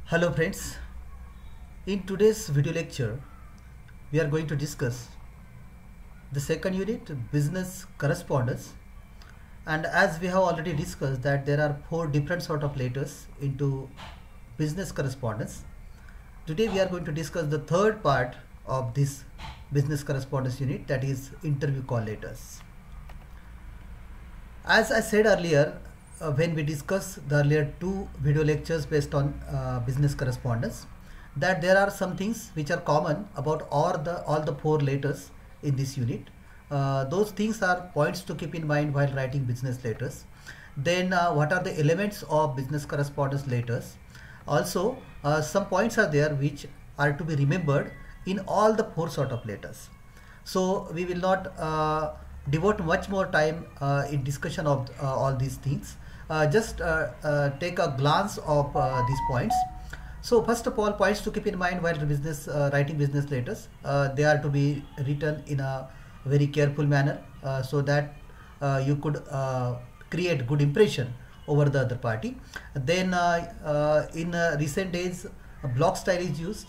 Hello friends, in today's video lecture we are going to discuss the second unit, business correspondence. And as we have already discussed that there are four different sort of letters into business correspondence, today we are going to discuss the third part of this business correspondence unit, that is interview call letters. As I said earlier, when we discussed the earlier two video lectures based on business correspondence, that there are some things which are common about all the four letters in this unit. Those things are points to keep in mind while writing business letters. Then what are the elements of business correspondence letters? Also, some points are there which are to be remembered in all the four sort of letters. So we will not devote much more time in discussion of all these things. Just take a glance of these points. So first of all, points to keep in mind while writing business letters. They are to be written in a very careful manner so that you could create good impression over the other party. Then in recent days, block style is used.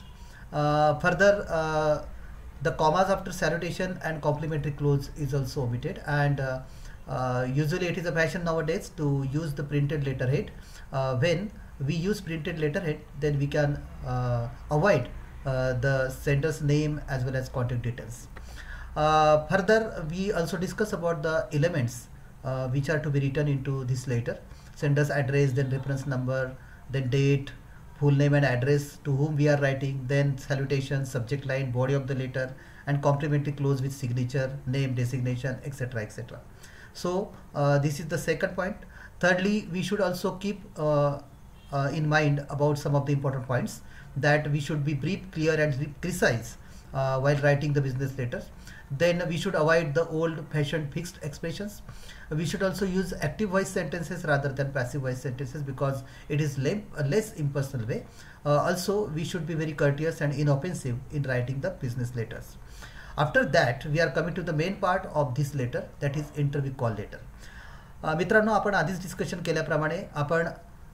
Further, the commas after salutation and complimentary clause is also omitted, and usually it is a fashion nowadays to use the printed letterhead. When we use printed letterhead, then we can avoid the sender's name as well as contact details. Further, we also discuss about the elements which are to be written into this letter: sender's address, then reference number, then date, full name and address, to whom we are writing, then salutation, subject line, body of the letter, and complimentary clause with signature, name, designation, etc., etc. So this is the second point. Thirdly, we should also keep in mind about some of the important points, that we should be brief, clear and precise while writing the business letters. Then we should avoid the old-fashioned fixed expressions. We should also use active voice sentences rather than passive voice sentences, because it is a less impersonal way. Also, we should be very courteous and inoffensive in writing the business letters. After that, we are coming to the main part of this letter, that is interview call letter. मित्रांनो, आपण आधीच discussion केल्याप्रमाणे आपण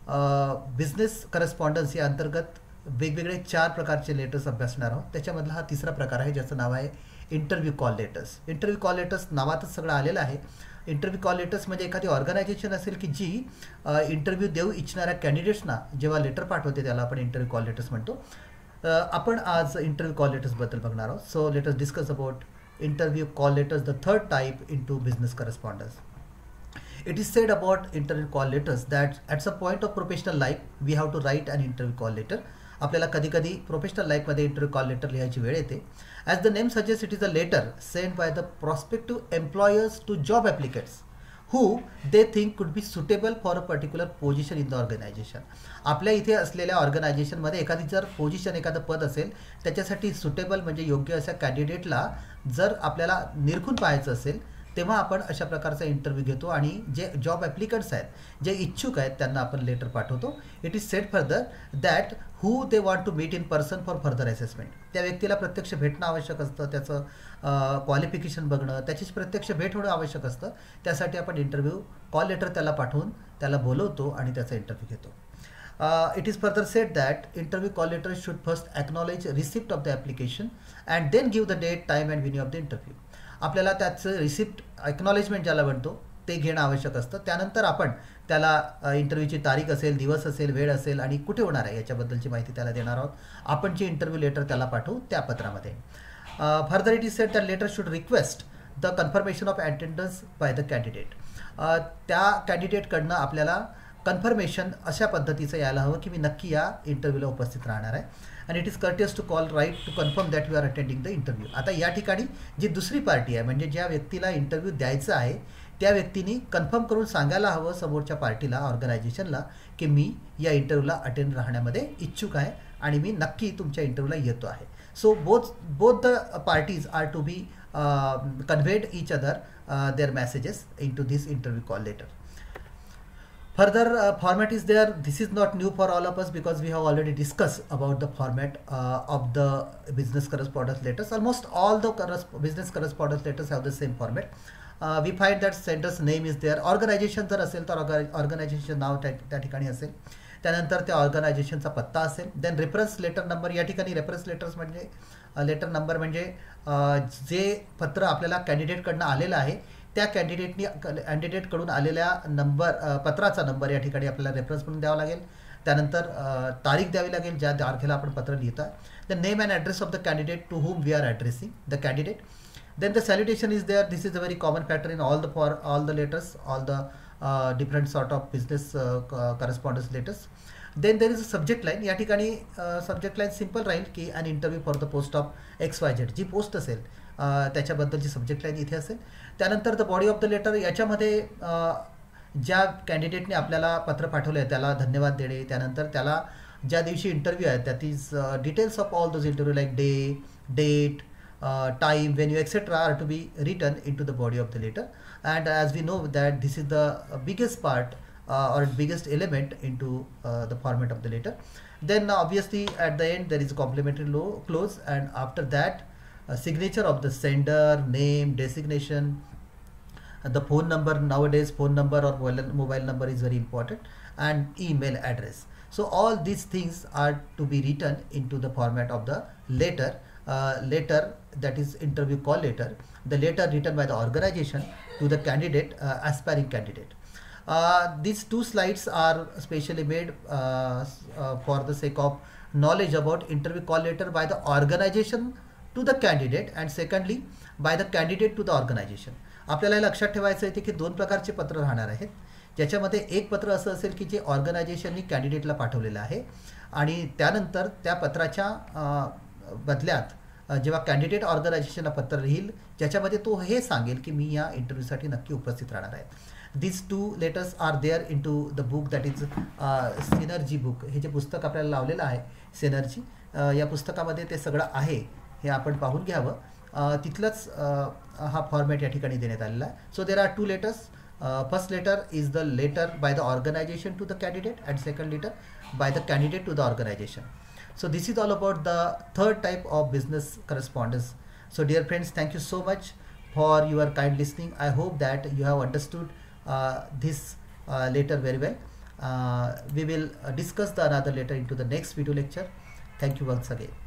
business correspondence या अंतर्गत वेगवेगळे 4 प्रकारचे letters अभ्यासणार आहोत. त्याच्यामधला हा तिसरा प्रकार आहे, ज्याचं नाव आहे interview call letters. Interview call letters नावातच सगळं आलेलं आहे. इंटरव्ह्यू कॉल लेटर्स म्हणजे एखादी ऑर्गनायझेशन असेल की जी इंटरव्ह्यू देऊ इच्छिणाऱ्या कॅन्डिडेट्सना जेव्हा लेटर पाठवते त्याला आपण इंटरव्ह्यू कॉल लेटर्स म्हणतो. आपण आज इंटरव्ह्यू कॉल लेटर्स बद्दल बघणार आहोत. So let us discuss about interview call letters, the third type into business correspondence. It is said about interview call letters that at some point of professional life we have to write an interview call letter. आपल्याला कधी कधी professional लाईफमध्ये interview call letter लिहायची वेळ येते. As the name suggest, it is a letter send by the prospective employers to job applicants who they think could be suitable for a particular position in the organization. आपल्या इथे असलेल्या ऑर्गनायझेशनमध्ये एखादी जर position, एखादं पद असेल, त्याच्यासाठी सुटेबल म्हणजे योग्य अशा कॅन्डिडेटला जर आपल्याला निरखून पाहायचं असेल, तेव्हा आपण अशा प्रकारचा इंटरव्ह्यू घेतो आणि जे जॉब ॲप्लिकंट्स आहेत, जे इच्छुक आहेत, त्यांना आपण लेटर पाठवतो. It is said further that who they want to meet in person for further assessment. त्या व्यक्तीला प्रत्यक्ष भेटणं आवश्यक असतं, त्याचं क्वालिफिकेशन बघणं, त्याची प्रत्यक्ष भेट होणं आवश्यक असतं. त्यासाठी आपण इंटरव्ह्यू कॉल लेटर त्याला पाठवून त्याला बोलवतो आणि त्याचा इंटरव्ह्यू घेतो. It is further said that interview call letter should first acknowledge receipt of the application and then give the date, time and venue of the interview. आपल्याला त्याचं रिसिप्ट, एक्नॉलेजमेंट ज्याला म्हणतो, ते घेणं आवश्यक असतं. त्यानंतर आपण त्याला इंटरव्ह्यूची तारीख असेल, दिवस असेल, वेळ असेल आणि कुठे होणार आहे याच्याबद्दलची माहिती त्याला देणार आहोत. आपण जे इंटरव्ह्यू लेटर त्याला पाठवू त्या पत्रामध्ये. Further it is said that letter should request the confirmation of attendance by the candidate. त्या कॅन्डिडेटकडनं आपल्याला कन्फर्मेशन अशा पद्धतीचं यायला हवं की मी नक्की या इंटरव्ह्यूला उपस्थित राहणार आहे. आणि it is courteous to call write to confirm that you are attending the interview. आता या ठिकाणी जी दुसरी पार्टी आहे, म्हणजे ज्या व्यक्तीला इंटरव्ह्यू द्यायचा आहे, त्या व्यक्तीने कन्फर्म करून सांगायला हवं समोरच्या पार्टीला, ऑर्गनायझेशनला, की मी या इंटरव्ह्यूला अटेंड राहण्यामध्ये इच्छुक आहे आणि मी नक्की तुमच्या इंटरव्ह्यूला येतो आहे. So both the parties are to be conveyed each other their messages into this interview call letter. Further format is there. This is not new for all of us because we have already discussed about the format of the business correspondence letters. Almost all the business correspondence letters have the same format. We find that sender's name is there. Organization जर असेल तर organization नाव त्या ठिकाणी असेल. त्यानंतर त्या ऑर्गनायझेशनचा पत्ता असेल. Then reference letter number. या ठिकाणी रेफरन्स लेटर्स म्हणजे लेटर नंबर म्हणजे जे पत्र आपल्याला कॅन्डिडेटकडनं आलेलं आहे त्या कॅन्डिडेटकडून आलेल्या पत्राचा नंबर या ठिकाणी आपल्याला रेफरन्स म्हणून द्यावा लागेल. त्यानंतर तारीख द्यावी लागेल ज्या तारखेला आपण पत्र लिहितो. The name and address of the candidate to whom we are addressing the candidate. Then the salutation is there. This is a very common pattern in for all the letters, all the different sort of business correspondence letters. Then there is a subject line. या ठिकाणी subject line simple राहील की an interview for the post of XYZ. जी post असेल त्याच्याबद्दलची subject line इथे असेल. त्यानंतर the body of the letter. याच्यामध्ये ज्या कॅन्डिडेटने आपल्याला पत्र पाठवलं आहे त्याला धन्यवाद देणे. त्यानंतर त्याला ज्या दिवशी इंटरव्ह्यू आहे that is details of all those interview like day, date, time, venue, etc. are to be written into the body of the letter. And as we know that this is the biggest part or biggest element into the format of the letter. Then obviously at the end there is a complimentary clause, and after that signature of the sender, name, designation, the phone number. Nowadays phone number or mobile number is very important, and email address. So all these things are to be written into the format of the letter. Letter, that is interview call letter, the letter written by the organization to the candidate, aspiring candidate. These two slides are specially made for the sake of knowledge about interview call letter by the organization to the candidate, and secondly by the candidate to the organization. आपल्याला लक्षात ठेवायचं आहे की दोन प्रकारचे पत्र राहणार आहेत, ज्याच्यामध्ये एक पत्र असं असेल की जे ऑर्गनायझेशननी कॅन्डिडेटला पाठवलेलं आहे, आणि त्यानंतर त्या पत्राच्या बदल्यात जेव्हा कॅन्डिडेट ऑर्गनायझेशनला पत्र लिहिल ज्याच्यामध्ये तो हे सांगेल की मी या इंटरव्ह्यूसाठी नक्की उपस्थित राहणार आहे. This two letters are there into the book that is Synergy book. हे जे पुस्तक आपल्याला लावलेलं आहे सिनर्जी, या पुस्तकामध्ये ते सगळं आहे, हे आपण पाहून घ्यावं. तिथलंच हा फॉर्मॅट या ठिकाणी देण्यात आलेला आहे. So there are two letters. First letter is the letter by the organisation to the candidate, and second letter by the candidate to the organisation. So this is all about the third type of business correspondence. So dear friends, thank you so much for your kind listening. I hope that you have understood this letter very well. We will discuss the another letter into the next video lecture. Thank you once again.